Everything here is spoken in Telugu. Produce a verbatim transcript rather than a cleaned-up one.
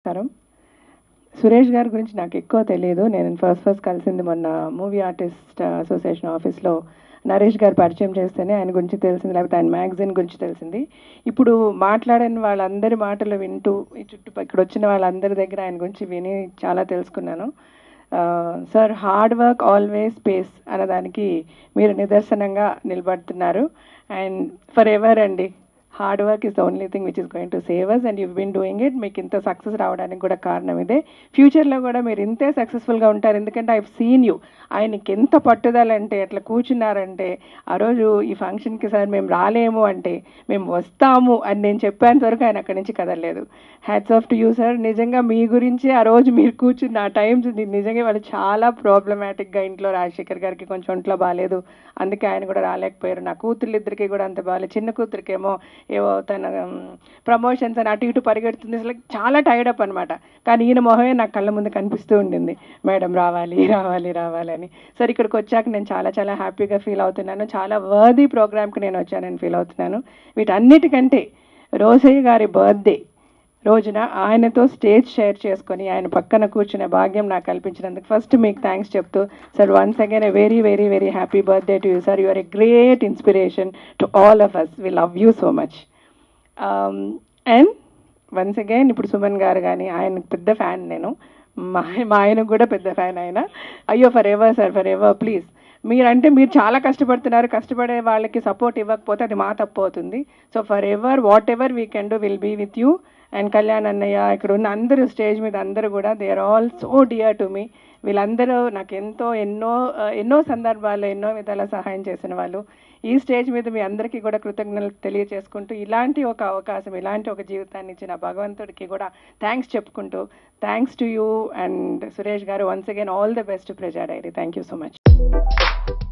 నమస్కారం. సురేష్ గారి గురించి నాకు ఎక్కువ తెలియదు. నేను ఫస్ట్ ఫస్ట్ కలిసింది మొన్న మూవీ ఆర్టిస్ట్ అసోసియేషన్ ఆఫీస్లో నరేష్ గారు పరిచయం చేస్తేనే ఆయన గురించి తెలిసింది, లేకపోతే ఆయన మ్యాగజైన్ గురించి తెలిసింది. ఇప్పుడు మాట్లాడిన వాళ్ళందరి మాటలు వింటూ ఈ చుట్టూ ఇక్కడ వచ్చిన వాళ్ళందరి దగ్గర ఆయన గురించి విని చాలా తెలుసుకున్నాను. Sir, hard work always pays అన్నదానికి మీరు నిదర్శనంగా నిలబడుతున్నారు. అండ్ ఫర్ ఎవర్ అండి, hard work is the only thing which is going to save us, and you been doing it. మీకు ఇంత సక్సెస్ రావడానికి కూడా కారణం ఇదే. ఫ్యూచర్లో కూడా మీరు ఇంతే సక్సెస్ఫుల్గా ఉంటారు. ఎందుకంటే ఐ సీన్ యూ. ఆయనకి ఎంత పట్టుదల అంటే, అట్లా కూర్చున్నారంటే, ఆ రోజు ఈ ఫంక్షన్కి సార్ మేము రాలేము అంటే మేము వస్తాము అని నేను చెప్పేంత వరకు ఆయన అక్కడి నుంచి కదలలేదు. Hats off to you sir. నిజంగా మీ గురించి ఆ రోజు మీరు కూర్చున్న ఆ టైమ్స్ నిజంగా వాళ్ళు చాలా ప్రాబ్లమాటిక్గా, ఇంట్లో రాజశేఖర్ గారికి కొంచెం ఒంట్లో బాగాలేదు, అందుకే ఆయన కూడా రాలేకపోయారు. నా కూతుర్లిద్దరికి కూడా అంత బాగాలేదు. చిన్న కూతురికేమో ఏవో తన ప్రమోషన్స్ అని అటు ఇటు పరిగెడుతుంది. అసలు చాలా టైర్డప్ అనమాట. కానీ ఈయన మొహమే నాకు కళ్ళ ముందు కనిపిస్తూ ఉండింది, మేడం రావాలి రావాలి రావాలి అని. సరే, ఇక్కడికి వచ్చాక నేను చాలా చాలా హ్యాపీగా ఫీల్ అవుతున్నాను. చాలా వర్దీ ప్రోగ్రామ్కి నేను వచ్చానని ఫీల్ అవుతున్నాను. వీటన్నిటికంటే రోసయ్య గారి బర్త్డే రోజున ఆయనతో స్టేజ్ షేర్ చేసుకొని ఆయన పక్కన కూర్చునే భాగ్యం నాకు కల్పించినందుకు ఫస్ట్ మీకు థ్యాంక్స్ చెప్తూ, sir once again a very very very happy birthday to you sir. You are a great inspiration to all of us. We love you so much. And once again ఇప్పుడు సుమన్ గారు కానీ, ఆయన పెద్ద ఫ్యాన్ నేను. మా మా ఆయనకు కూడా పెద్ద ఫ్యాన్ ఆయన. అయ్యో forever sir, forever please. మీరంటే మీరు చాలా కష్టపడుతున్నారు. కష్టపడే వాళ్ళకి సపోర్ట్ ఇవ్వకపోతే అది మా తప్పు అవుతుంది. So forever whatever we can do will be with you. And Kalyan అన్నయ్య, ఇక్కడ ఉన్న అందరూ స్టేజ్ మీద అందరూ కూడా they are all so dear to me. వీళ్ళందరూ నాకు ఎంతో ఎన్నో ఎన్నో సందర్భాల్లో ఎన్నో విధాల సహాయం చేసిన వాళ్ళు. ఈ స్టేజ్ మీద మీ అందరికీ కూడా కృతజ్ఞతలు తెలియజేసుకుంటూ, ఇలాంటి ఒక అవకాశం, ఇలాంటి ఒక జీవితాన్ని ఇచ్చిన భగవంతుడికి కూడా థ్యాంక్స్ చెప్పుకుంటూ, thanks to you and Suresh గారు. Once again all the best Praja diary. Thank you so much.